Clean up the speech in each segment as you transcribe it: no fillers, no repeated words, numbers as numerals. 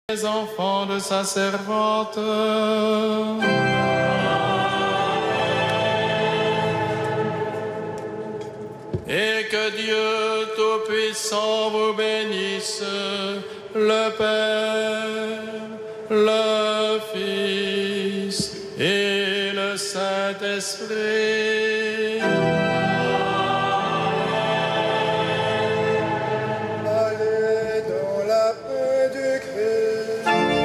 Les enfants de sa servante. Et que Dieu Tout-Puissant vous bénisse, le Père, le Fils et le Saint-Esprit. Allez dans la paix du Christ.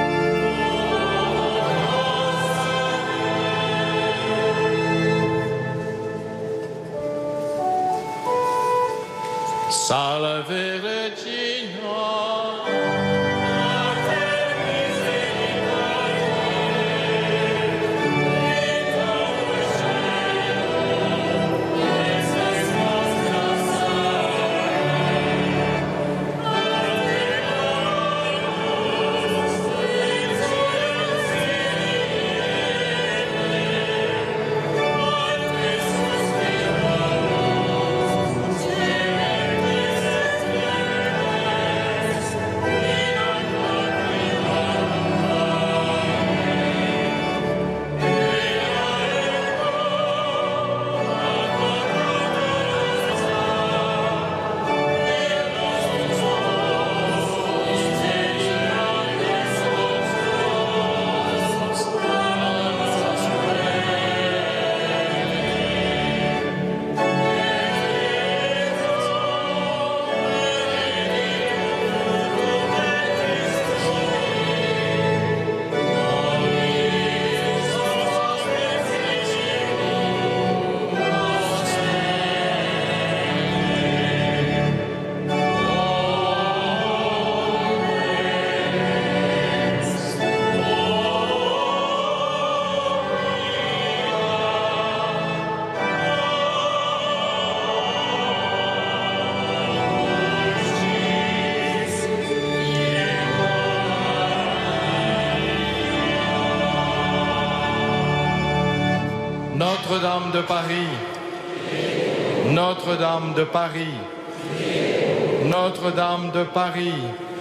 Salve Regina. Notre-Dame de Paris, Notre-Dame de Paris, Notre-Dame de Paris.